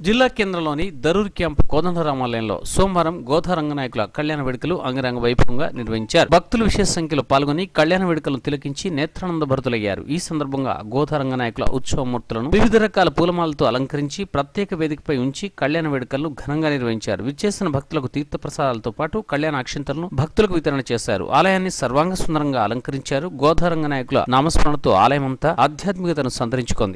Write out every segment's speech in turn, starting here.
జిల్లా కేంద్రంలోని దరూర్ క్యాంప్ కోదండరామాలయంలో సోమవారం గోధా రంగనాయకుల కళ్యాణ వేడుకలు అంగరంగ వైభవంగా నిర్వహించారు. భక్తులు విశేష సంఖ్యలో పాల్గొని కళ్యాణ వేడుకలను తిలకించి నేత్రానంద భరితులయ్యారు. ఈ సందర్భంగా గోధా రంగనాయకుల ఉత్సవమూర్తులను వివిధ రకాల పూలమాలతో అలంకరించి ప్రత్యేక వేదికపై ఉంచి కళ్యాణ వేడుకలను ఘనంగా నిర్వహించారు. విచ్చేసిన భక్తులకు తీర్థప్రసాదాలతో పాటు కళ్యాణ అక్షింతలను భక్తులకు వితరణ చేశారు. ఆలయాన్ని సర్వాంగ సుందరంగా అలంకరించారు. గోధా రంగనాయకుల నామస్మరణతో ఆలయమంతా ఆధ్యాత్మికతను సంతరించుకుంది.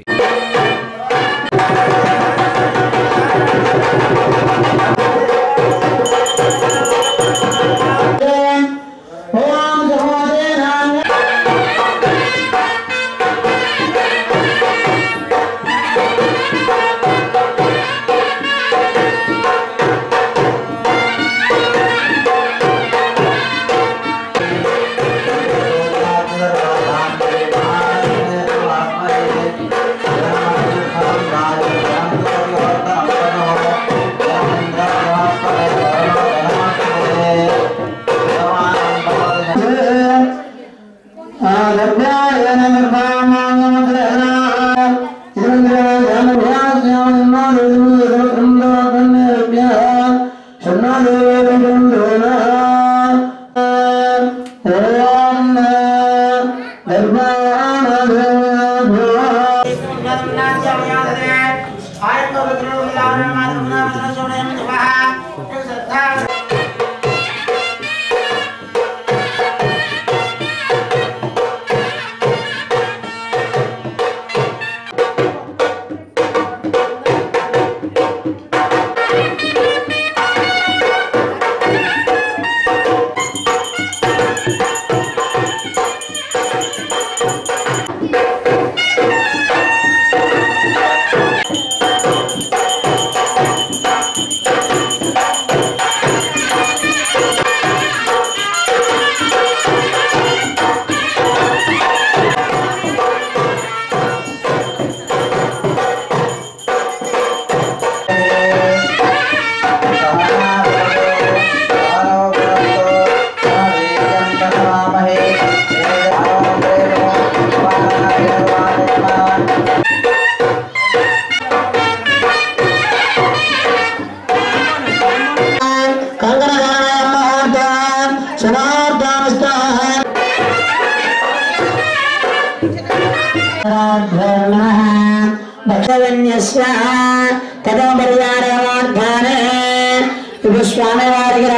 స్వామివారికి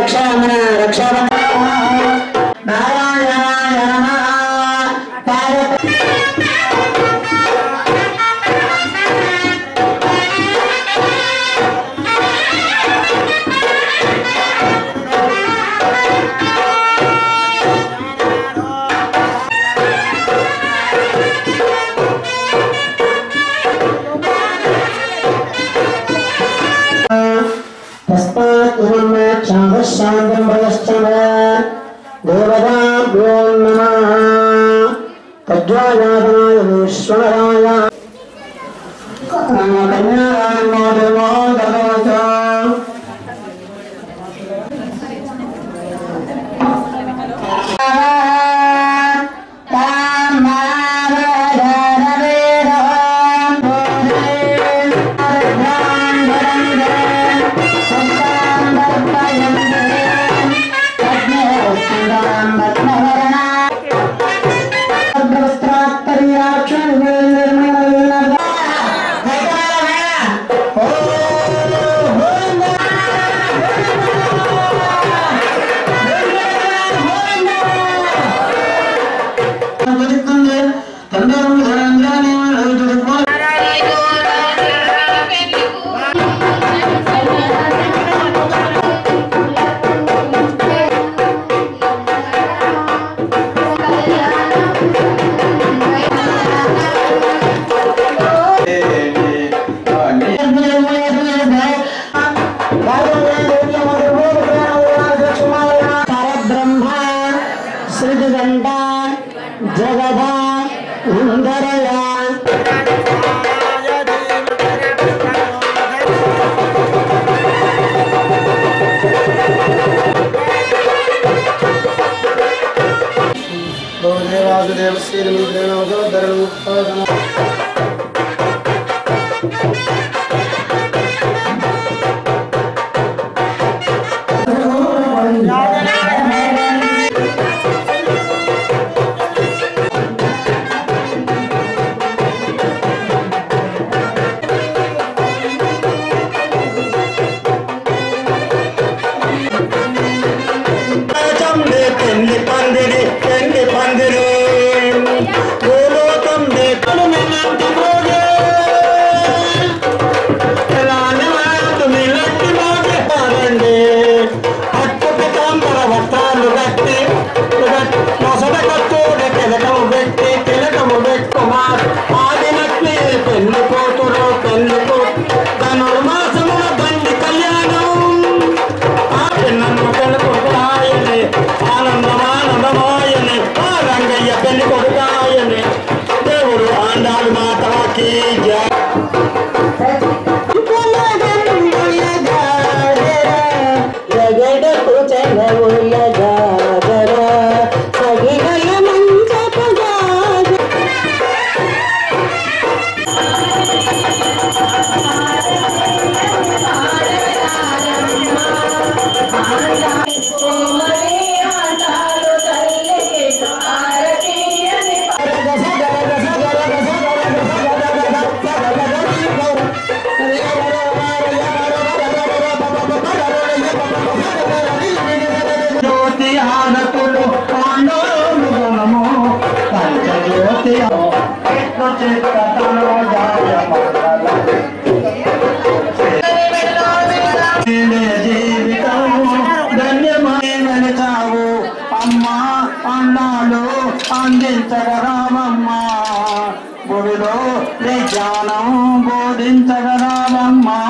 ధన్యమైనవు అమ్మా అన్నాలు అందించగరామమ్మా భూమిలో విజ్ఞానం బోధించగరామమ్మా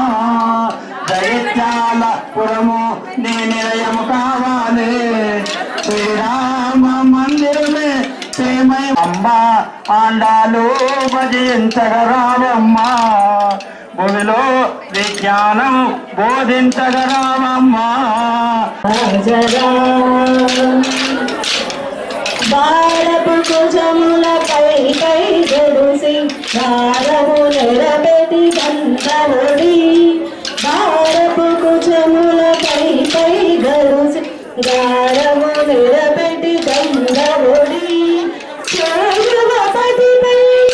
దైత్యాలపురము నీ నిలయము కావాలి శ్రీరామ మందిరమే ప్రేమై అమ్మా ఆండాలు భజించగరామమ్మా భూమిలో విజ్ఞానం బోధించగరామమ్మా భారపు కుజములపై కై గడుసి భారము నిలబెట్టి గంధముడి భారపు కుజములపై కై గడుసి భారము నిలబెట్టి గంధముడి పతిపై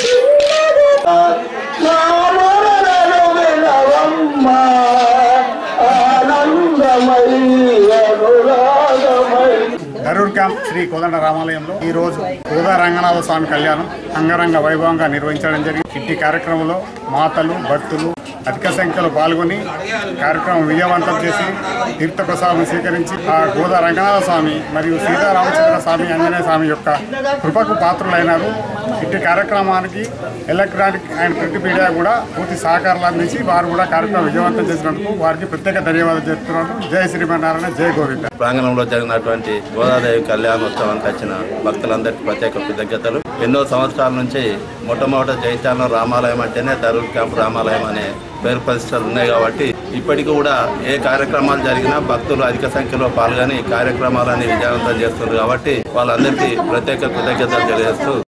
దరూర్ క్యాంప్ శ్రీ కోదండ రామాలయంలో ఈ రోజు కోదా రంగనాథ స్వామి కళ్యాణం అంగరంగ వైభవంగా నిర్వహించడం జరిగింది. ఇట్టి కార్యక్రమంలో మాతలు భక్తులు అధిక సంఖ్యలో పాల్గొని కార్యక్రమం విజయవంతం చేసి తీర్థప్రసాదం స్వీకరించి ఆ కోదా రంగనాథ స్వామి మరియు సీతారామచంద్ర స్వామి ఆంజనేయ స్వామి యొక్క కృపకు పాత్రులైనారు. ఇట్టి కార్యక్రమానికి ఎలక్ట్రానిక్ అండ్ ప్రింట్ మీడియా కూడా పూర్తి సహకారాలు అందించి వారు కూడా కార్యక్రమం విజయవంతం చేసినందుకు వారికి ప్రత్యేక ధన్యవాదాలు చెప్తున్నాను. జై శ్రీమన్నారాయణ, జై గోవింద. ప్రాంగణంలో జరిగినటువంటి గోదాదేవి కళ్యాణోత్సవానికి వచ్చిన భక్తులందరికీ ప్రత్యేక కృతజ్ఞతలు. ఎన్నో సంవత్సరాల నుంచి మొట్టమొదటి జైత్యాలలో రామాలయం అంటేనే దరూర్ క్యాంప్ రామాలయం అనే పేరు ప్రతిష్టలు ఉన్నాయి కాబట్టి ఇప్పటికీ కూడా ఏ కార్యక్రమాలు జరిగినా భక్తులు అధిక సంఖ్యలో పాల్గొని కార్యక్రమాలని విజయవంతం చేస్తున్నారు కాబట్టి వాళ్ళందరికీ ప్రత్యేక కృతజ్ఞతలు తెలియజేస్తూ